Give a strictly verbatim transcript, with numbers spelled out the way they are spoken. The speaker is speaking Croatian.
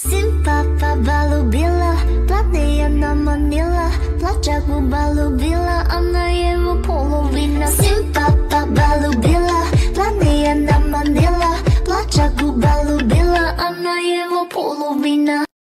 Simpapa balu bila, plateia na Manila, plajago balu bila.